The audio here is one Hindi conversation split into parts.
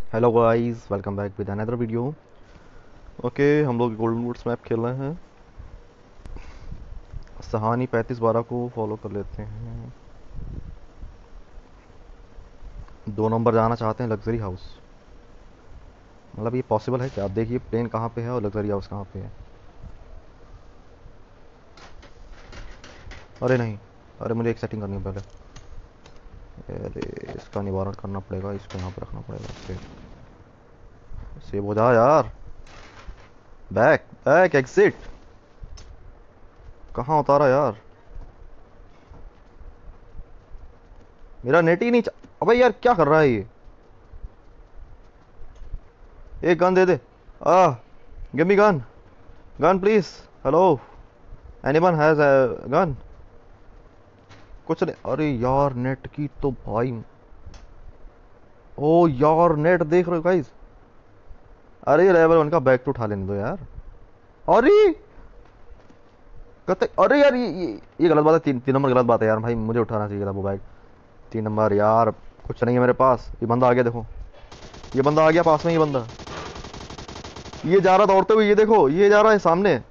Hello guys, welcome back with another video. Okay, हम लोग गोल्डन वुड्स मैप खेल रहे हैं। सहानी 3512 को फॉलो कर लेते हैं। 2 नंबर जाना चाहते हैं लग्जरी हाउस। मतलब ये पॉसिबल है क्या? आप देखिए प्लेन कहाँ पे है और लग्जरी हाउस कहाँ पे है। अरे नहीं, अरे मुझे एक सेटिंग करनी है पहले। अरे इसका निवारण करना पड़ेगा, इसको यहाँ पे रखना पड़ेगा। सेव हो जा यार। Back back exit. कहाँ उतारा यार? मेरा नेट ही नहीं अबे यार क्या कर रहा है ये? एक गन दे दे। Ah give me gun. Gun please. Hello, anyone has a gun? कुछ नहीं। अरे यार नेट की तो भाई। ओ यार नेट देख रहे हो गाइस? अरे लेवल 1 का बैग तो उठा लेने दो यार। अरे कहते अरे यार ये गलत बात है। तीन नंबर गलत बात है यार भाई, मुझे उठाना चाहिए था वो बैग। 3 नंबर यार, कुछ नहीं है मेरे पास। ये बंदा आ गया, देखो ये बंदा आ गया पास में। ये बंदा ये जा रहा दौड़ते हुए, ये देखो ये जा रहा है सामने।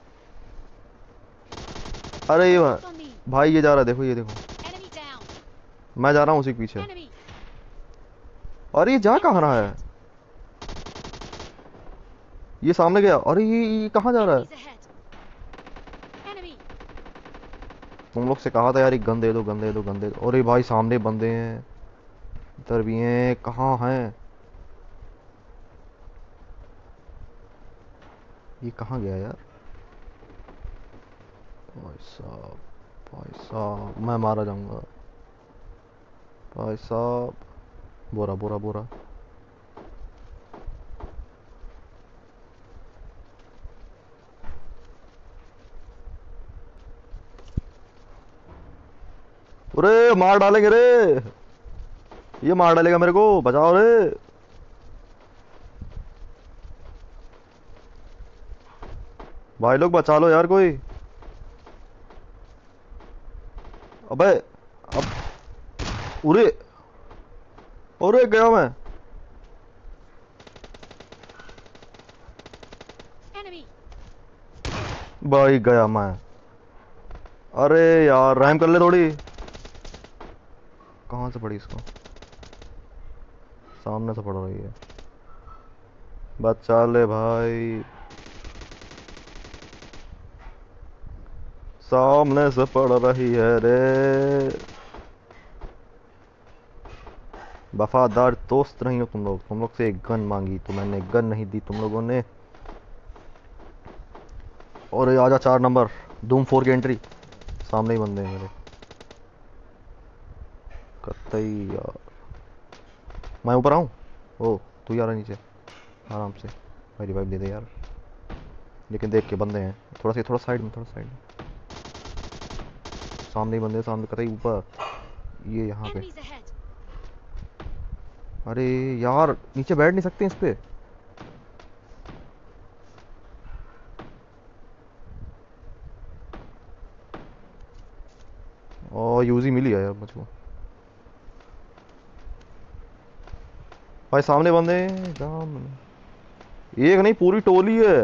अरे ये भाई ये जा रहा है, देखो ये देखो। मैं जा रहा हूँ उसी के पीछे। अरे ये जा कहाँ रहा है? ये सामने गया। अरे ये कहाँ जा रहा है? तुम लोग से कहा था यार, एक गन दे दो, गन दे दो, गन दे दो। अरे भाई सामने बंदे हैं, इधर भी हैं। कहाँ हैं? ये कहाँ गया यार? भाई साहब, भाई साहब मैं मारा जाऊंगा। भाई साहब, बोरा बोरा बोरा। अरे मार डालेंगे रे, ये मार डालेगा मेरे को, बचाओ रे। भाई लोग बचा लो यार कोई। अबे अब उरे, अरे गया मैं। भाई गया मैं। अरे यार रहम कर ले थोड़ी। कहाँ से पड़ी इसको? सामने से पड़ रही है। बचा ले भाई, सामने से पड़ रही है रे। वफादार दोस्त नहीं हो तुम लोग। तुम लोग से एक गन मांगी तो मैंने गन नहीं दी तुम लोगों ने। और ये आजा 4 नंबर, धूम 4 की एंट्री। सामने ही बंदे हैं मेरे। कतई यार, मैं ऊपर आऊँ? ओ तू यार नीचे आराम से। भाई रिवाइव दे दे यार, लेकिन देख के बंदे हैं। थोड़ा साइड में, थोड़ा साइड में। सामने ही बंदे हैं, सामने कतई ऊपर। ये यहाँ पे। अरे यार नीचे बैठ नहीं सकते इस पे। और यूजी मिली है यार मुझको। भाई सामने बंदे हैं, जाम। एक नहीं पूरी टोली है।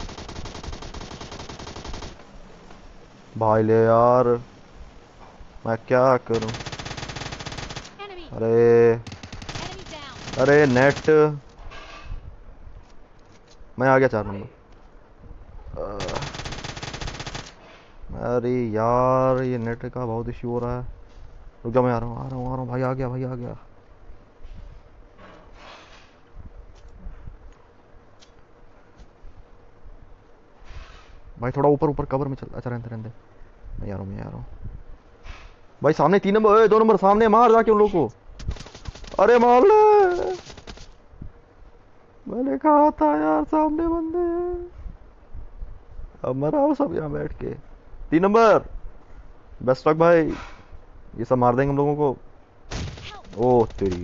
भाई ले यार, मैं क्या करूं? अरे अरे नेट। मैं आ गया 4 नंबर। अरे यार ये नेट का बहुत इश्यू हो रहा है। रुक जा, मैं आ रहा हूँ, आ रहा हूँ, आ रहा हूँ। भाई आ गया, भाई आ गया। भाई थोड़ा ऊपर ऊपर कवर में चल। अच्छा रहने रहने। मैं आ रहा हूँ, मैं आ रहा हूँ। भाई सामने 3 नंबर, 2 नंबर सामने। मार जाके उन लोग को। अरे मार ले, मैंने कहा था यार सामने बंदे हैं। अब मरा हो सब यहाँ बैठ के। 3 नंबर, बेस्ट लक भाई। ये सब मार देंगे हम लोगों को। ओह तेरी,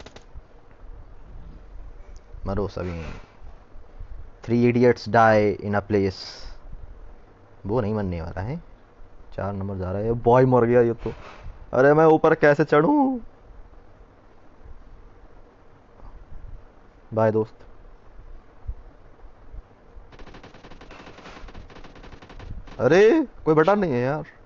मरो सभी। 3 idiots die in a place. वो नहीं मरने वाला है। 4 नंबर जा रहा है। बॉय मर गया ये तो। अरे मैं ऊपर कैसे चढ़ूं? बाय दोस्त। अरे कोई बटन नहीं है यार।